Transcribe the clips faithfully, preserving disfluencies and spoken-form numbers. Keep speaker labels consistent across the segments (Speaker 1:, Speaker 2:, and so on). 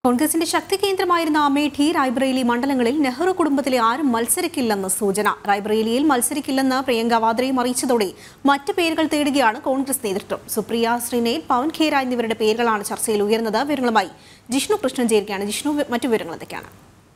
Speaker 1: കോൺഗ്രസിന്റെ ശക്തി കേന്ദ്രമായിരുന്ന അമേഠി റായ്ബറേലി മണ്ഡലങ്ങളിൽ നെഹ്റു കുടുംബത്തിലെ ആരും മത്സരിക്കില്ലെന്ന് സൂചന. റായ്ബറേലിയിൽ മത്സരിക്കില്ലെന്ന് പ്രിയങ്ക വാദ്രയും അറിയിച്ചതോടെ മറ്റ് പേരുകൾ തേടുകയാണ് കോൺഗ്രസ് നേതൃത്വം. സുപ്രിയ ശ്രീനേത്, പവൻ ഖേര എന്നിവരുടെ പേരുകളാണ് ചർച്ചയിൽ ഉയർന്നത്. വിവരങ്ങളുമായി ജിഷ്ണു കൃഷ്ണൻ ചേരുകയാണ്. ജിഷ്ണു, മറ്റു വിവരങ്ങൾ എന്തൊക്കെയാണ്?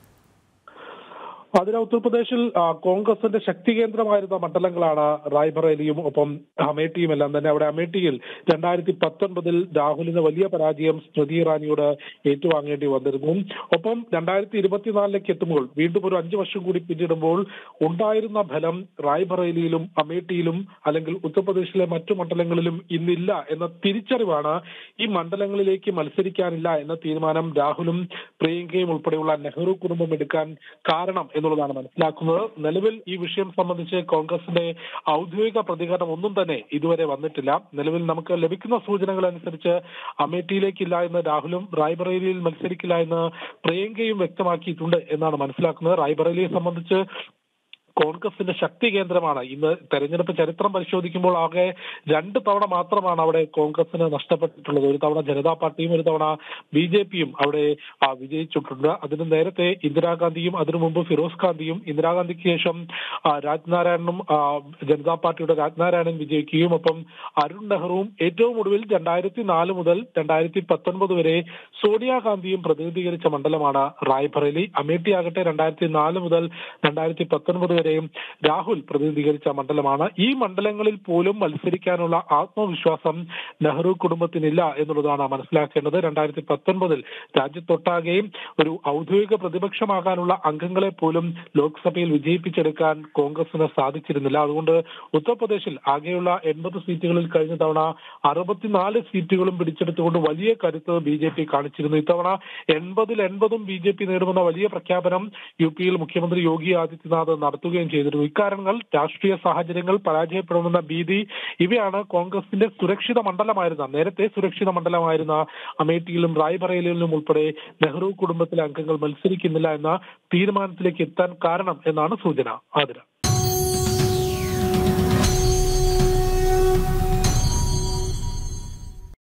Speaker 2: അതിന് ഉത്തർപ്രദേശിൽ കോൺഗ്രസിന്റെ ശക്തി കേന്ദ്രമായിരുന്ന മണ്ഡലങ്ങളാണ് റായ്ബറേലിയും ഒപ്പം അമേഠിയും എല്ലാം തന്നെ. അവിടെ അമേഠിയിൽ രണ്ടായിരത്തി പത്തൊൻപതിൽ രാഹുലിന് വലിയ പരാജയം സ്മൃതി ഇറാനിയോട് ഏറ്റുവാങ്ങേണ്ടി വന്നിരുന്നു. ഒപ്പം രണ്ടായിരത്തി ഇരുപത്തിനാലിലേക്ക് എത്തുമ്പോൾ വീണ്ടും ഒരു അഞ്ചു വർഷം കൂടി പിന്നിടുമ്പോൾ ഉണ്ടായിരുന്ന ഫലം റായ്ബറേലിയിലും അമേഠിയിലും അല്ലെങ്കിൽ ഉത്തർപ്രദേശിലെ മറ്റു മണ്ഡലങ്ങളിലും ഇന്നില്ല എന്ന തിരിച്ചറിവാണ് ഈ മണ്ഡലങ്ങളിലേക്ക് മത്സരിക്കാനില്ല എന്ന തീരുമാനം രാഹുലും പ്രിയങ്കയും ഉൾപ്പെടെയുള്ള നെഹ്റു കുടുംബം എടുക്കാൻ കാരണം എന്നുള്ളതാണ് മനസ്സിലാക്കുന്നത്. നിലവിൽ ഈ വിഷയം സംബന്ധിച്ച് കോൺഗ്രസിന്റെ ഔദ്യോഗിക പ്രതികരണം ഒന്നും തന്നെ ഇതുവരെ വന്നിട്ടില്ല. നിലവിൽ നമുക്ക് ലഭിക്കുന്ന സൂചനകൾ അനുസരിച്ച് അമേഠിയിലേക്കില്ല എന്ന് രാഹുലും റായ്ബറേലിയിൽ മത്സരിക്കില്ല എന്ന് പ്രിയങ്കയും വ്യക്തമാക്കിയിട്ടുണ്ട് എന്നാണ് മനസ്സിലാക്കുന്നത്. റായ്ബറേലിയെ സംബന്ധിച്ച് കോൺഗ്രസിന്റെ ശക്തി കേന്ദ്രമാണ്. ഇന്ന് തെരഞ്ഞെടുപ്പ് ചരിത്രം പരിശോധിക്കുമ്പോൾ ആകെ രണ്ട് തവണ മാത്രമാണ് അവിടെ കോൺഗ്രസിന് നഷ്ടപ്പെട്ടിട്ടുള്ളത്. ഒരു തവണ ജനതാ പാർട്ടിയും ഒരു തവണ ബി ജെ പിയും അവിടെ വിജയിച്ചിട്ടുണ്ട്. അതിന് നേരത്തെ ഇന്ദിരാഗാന്ധിയും അതിനു മുമ്പ് ഫിറോസ് ഖാന്തിയും, ഇന്ദിരാഗാന്ധിക്ക് ശേഷം രാജ്നാരായണനും ജനതാ പാർട്ടിയുടെ രാജ്നാരായണൻ വിജയിക്കുകയും ഒപ്പം അരുൺ നെഹ്റുവും ഏറ്റവും ഒടുവിൽ രണ്ടായിരത്തി നാല് മുതൽ രണ്ടായിരത്തി പത്തൊൻപത് വരെ സോണിയാഗാന്ധിയും പ്രതിനിധീകരിച്ച മണ്ഡലമാണ് റായ്ബറേലി. അമേഠി ആകട്ടെ രണ്ടായിരത്തി നാല് മുതൽ രണ്ടായിരത്തി പത്തൊൻപത് വരെ രാഹുൽ പ്രതിനിധീകരിച്ച മണ്ഡലമാണ്. ഈ മണ്ഡലങ്ങളിൽ പോലും മത്സരിക്കാനുള്ള ആത്മവിശ്വാസം നെഹ്റു കുടുംബത്തിനില്ല എന്നുള്ളതാണ് മനസ്സിലാക്കേണ്ടത്. രണ്ടായിരത്തി പത്തൊൻപതിൽ രാജ്യത്തൊട്ടാകെയും ഒരു ഔദ്യോഗിക പ്രതിപക്ഷമാകാനുള്ള അംഗങ്ങളെ പോലും ലോക്സഭയിൽ വിജയിപ്പിച്ചെടുക്കാൻ കോൺഗ്രസിന് സാധിച്ചിരുന്നില്ല. അതുകൊണ്ട് ഉത്തർപ്രദേശിൽ ആകെയുള്ള എൺപത് സീറ്റുകളിൽ കഴിഞ്ഞ തവണ അറുപത്തിനാല് സീറ്റുകളും പിടിച്ചെടുത്തുകൊണ്ട് വലിയ കരുത്ത് ബി ജെ പി കാണിച്ചിരുന്നു. ഇത്തവണ എൺപതിൽ എൺപതും ബി ജെ പി നേടുമെന്ന വലിയ പ്രഖ്യാപനം യു പിയിൽ മുഖ്യമന്ത്രി യോഗി ആദിത്യനാഥ് നടത്തുകയും ചെയ്തിരുന്നു. ഇക്കാരണങ്ങൾ, രാഷ്ട്രീയ സാഹചര്യങ്ങൾ, പരാജയപ്പെടുമെന്ന ഭീതി, ഇവയാണ് കോൺഗ്രസിന്റെ സുരക്ഷിത മണ്ഡലമായിരുന്ന നേരത്തെ സുരക്ഷിത മണ്ഡലമായിരുന്ന അമേഠിയിലും റായ്ബറേലിയിലും ഉൾപ്പെടെ നെഹ്റു കുടുംബത്തിലെ അംഗങ്ങൾ മത്സരിക്കുന്നില്ല എന്ന തീരുമാനത്തിലേക്ക് എത്താൻ കാരണം എന്നാണ് സൂചന. ആതിര.